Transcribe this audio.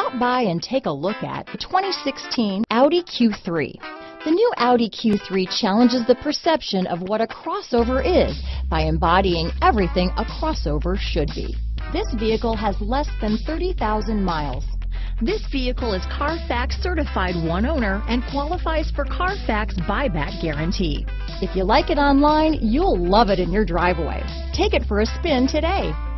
Stop by and take a look at the 2016 Audi Q3. The new Audi Q3 challenges the perception of what a crossover is by embodying everything a crossover should be. This vehicle has less than 30,000 miles. This vehicle is Carfax certified one owner and qualifies for Carfax buyback guarantee. If you like it online, you'll love it in your driveway. Take it for a spin today.